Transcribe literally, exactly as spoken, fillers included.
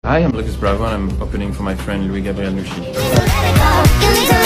Hi, I'm Louis Bravo and I'm opening for my friend Louis Gabriel Nouchi.